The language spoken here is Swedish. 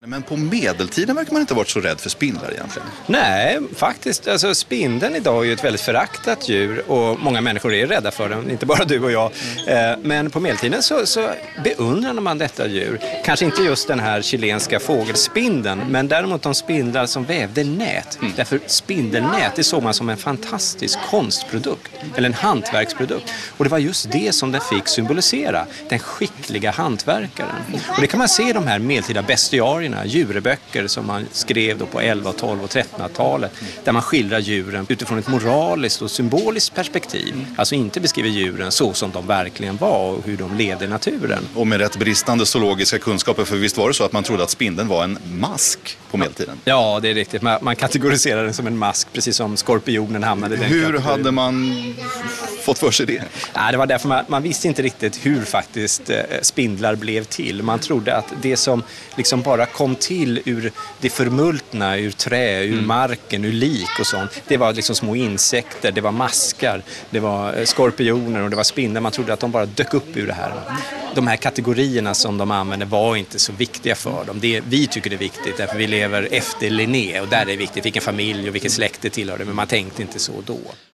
Men på medeltiden verkar man inte ha varit så rädd för spindlar egentligen. Nej, faktiskt. Alltså, spindeln idag är ju ett väldigt föraktat djur och många människor är rädda för den, inte bara du och jag. Men på medeltiden så beundrade man detta djur. Kanske inte just den här chilenska fågelspindeln, men däremot de spindlar som vävde nät. Därför spindelnät, det såg man som en fantastisk konstprodukt, eller en hantverksprodukt. Och det var just det som den fick symbolisera, den skickliga hantverkaren. Och det kan man se i de här medeltida bestiarierna, djureböcker som man skrev då på 11-, 12- och 1300-talet, där man skildrar djuren utifrån ett moraliskt och symboliskt perspektiv. Alltså inte beskriver djuren så som de verkligen var och hur de levde i naturen. Och med rätt bristande zoologiska kunskaper, för visst var det så att man trodde att spindeln var en mask på medeltiden? Ja, det är riktigt. Man kategoriserar den som en mask, precis som skorpionen hamnade i den Hur kategorin. hade man fått för sig det? Ja, det var därför man visste inte riktigt hur faktiskt spindlar blev till. Man trodde att det som liksom bara kom till ur det förmultna, ur trä, ur marken, ur lik och sånt. Det var liksom små insekter, det var maskar, det var skorpioner och det var spindlar. Man trodde att de bara dök upp ur det här. De här kategorierna som de använde var inte så viktiga för dem. Vi tycker det är viktigt därför vi lever efter Linné och där är det viktigt vilken familj och vilket släkte tillhör det, men man tänkte inte så då.